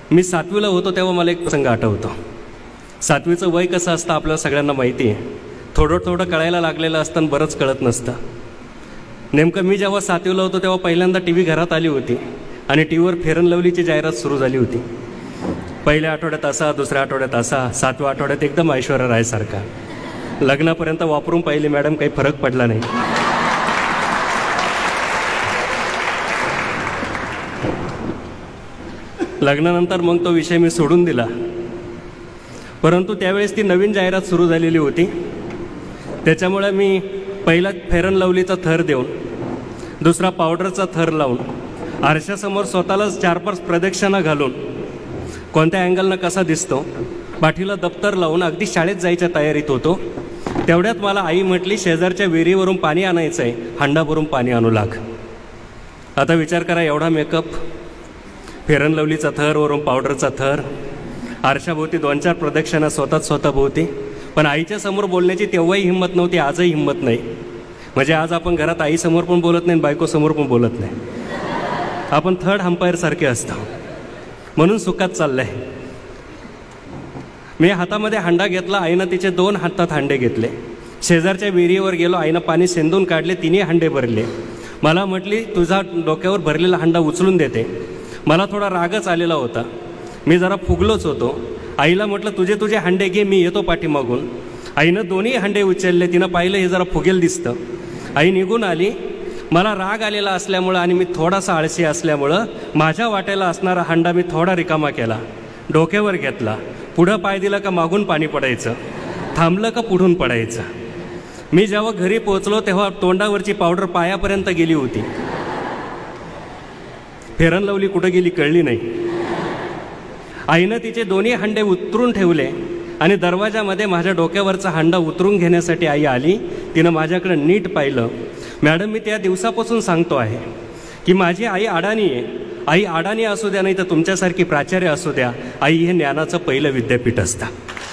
मी 7वीला होतो तेव्हा मला एक प्रसंग आठवतो. 7वीचं वय कसं असतं आपल्याला सगळ्यांना माहिती आहे. थोडं थोडं कळायला लागलेलं असतं आणि बरंच कळत नसतं. नेमकं मी जेव्हा 7वीला होतो तेव्हा पहिल्यांदा टी व्ही घरात आली होती आणि टी व्हीवर फेअर अँड लवलीची जाहिरात सुरू झाली होती. पहिल्या आठवड्यात असा, दुसऱ्या आठवड्यात असा, 7व्या आठवड्यात एकदम ऐश्वर्या रायसारखा. लग्नापर्यंत वापरून पाहिली मॅडम, काही फरक पडला नाही. लग्नानंतर मग तो विषय मी सोडून दिला. परंतु त्यावेळेस ती नवीन जाहिरात सुरू झालेली होती. त्याच्यामुळे मी पहिला फेअर अँड लवलीचा थर देऊन, दुसरा पावडरचा थर लावून, आरशासमोर स्वतःलाच 4-5 प्रदक्षिणा घालून कोणत्या अँगलनं कसा दिसतो, पाठीला दप्तर लावून अगदी शाळेत जायच्या तयारीत होतो. तेवढ्यात मला आई म्हटली, शेजारच्या विहिरीवरून पाणी आणायचं आहे, हांडा भरून पाणी आणू लाग. आता विचार करा, एवढा मेकअप, फेअर अँड लवलीचा थर, वरून पावडरचा थर, आरशाभोवती 2-4 प्रदक्षिणा स्वतः भोवती. पण आईच्या समोर बोलण्याची तेव्हाही हिंमत नव्हती, आजही हिंमत नाही. म्हणजे आज आपण घरात आईसमोर पण बोलत नाही, बायकोसमोर पण बोलत नाही. आपण थर्ड अंपायरसारखे असतो. म्हणून सुखात चाललं आहे. मी हातामध्ये हांडा घेतला, आईनं तिचे 2 हातात हांडे घेतले. शेजारच्या विहिरीवर गेलो, आईनं पाणी शेंदून काढले, 3ही हांडे भरले. मला म्हटली, तुझा डोक्यावर भरलेला हांडा उचलून देते. मला थोडा रागच आलेला होता, मी जरा फुगलोच होतो. आईला म्हटलं, तुझे हांडे घे, मी येतो पाठीमागून. आईनं 2ही हांडे उचलले. तिनं पाहिलं, हे जरा फुगेल दिसतं. आई निघून आली. मला राग आलेला असल्यामुळं आणि मी थोडासा आळशी असल्यामुळं माझ्या वाट्याला असणारा हांडा मी थोडा रिकामा केला, डोक्यावर घेतला. पुढं पाय दिला का मागून पाणी पडायचं, थांबलं का पुढून पडायचं. मी जेव्हा घरी पोहोचलो तेव्हा तोंडावरची पावडर पायापर्यंत गेली होती. फेअर अँड लवली कुठं गेली कळली नाही. आईनं तिचे 2ही हांडे उतरून ठेवले आणि दरवाजामध्ये माझ्या डोक्यावरचा हांडा उतरून घेण्यासाठी आई आली. तिनं माझ्याकडे नीट पाहिलं. मॅडम, मी त्या दिवसापासून सांगतो आहे की माझी आई अडाणी आहे. आई अडाणी असू द्या, नाही तर तुमच्यासारखी प्राचार्य असू द्या, आई हे ज्ञानाचं पहिलं विद्यापीठ असतं.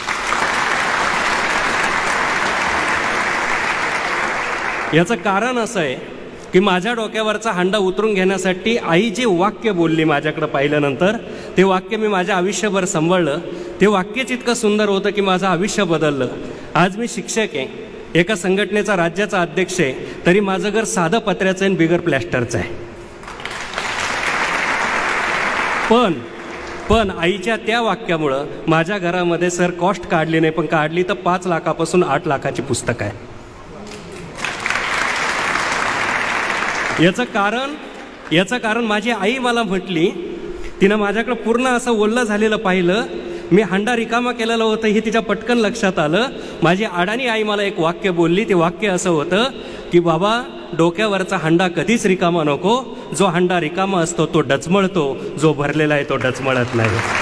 याचं कारण असं आहे की माझ्या डोक्यावरचा हांडा उतरून घेण्यासाठी आई जे वाक्य बोलली माझ्याकडे पाहिल्यानंतर, ते वाक्य मी माझ्या आयुष्यभर सांभाळलं. ते वाक्यच इतकं सुंदर होतं की माझं आयुष्य बदललं. आज मी शिक्षक आहे, एका संघटनेचा राज्याचा अध्यक्ष आहे, तरी माझं घर साधं पत्र्याचं आहे, बिगर प्लॅस्टरचं आहे. पण आईच्या त्या वाक्यामुळं माझ्या घरामध्ये सर कॉस्ट काढली नाही, पण काढली तर 5 लाखापासून 8 लाखाची पुस्तक आहे. याचं कारण माझी आई मला म्हटली, तिनं माझ्याकडं पूर्ण असं ओल्लं झालेलं पाहिलं, मी हांडा रिकामा केलेलं होतं हे तिच्या पटकन लक्षात आलं. माझी अडाणी आई मला एक वाक्य बोलली. ते वाक्य असं होतं की बाबा, डोक्यावरचा हांडा कधीच रिकामा नको. जो हांडा रिकामा असतो तो डचमळतो, जो भरलेला आहे तो डचमळत नाही.